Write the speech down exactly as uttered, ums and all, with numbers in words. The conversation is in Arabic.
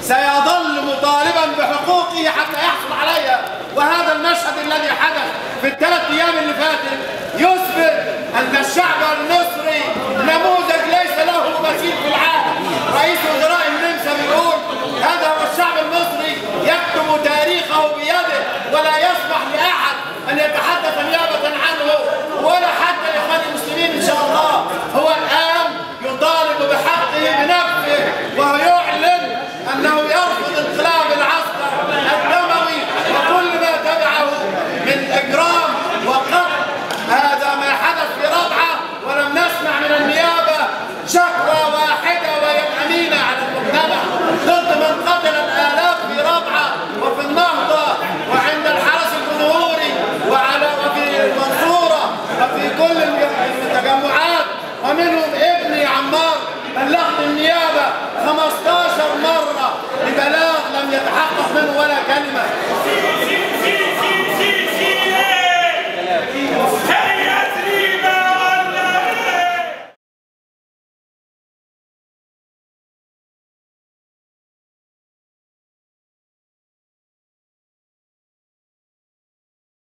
سيظل مطالبا بحقوقه حتى يحصل عليها. وهذا المشهد الذي حدث في الثلاث ايام اللي فاتت يثبت ان الشعب المصري نموذج ليس له مثيل في العالم. رئيس وزراء النمسا بيقول هذا هو الشعب المصري يكتب تاريخه بيده ولا يسمح لاحد ان يتحدث نيابه عنه ولا حتى الاخوان المسلمين ان شاء الله. هو الان يطالب بحقه بنفسه وهو يعلن انه يرفض انقلاب العسكر الدموي وكل ما تبعه من اجرام وقتل. هذا ما حدث في رابعه ولم نسمع من النيابه شكوى واحده وهي الامينه على المجتمع ضد من قتل الالاف في رابعه وفي النهضه وعند الحرس الجمهوري وعلى وفي المنصوره وفي كل التجمعات ومنهم ابني عمار. بلغت النيابه خمسطاشر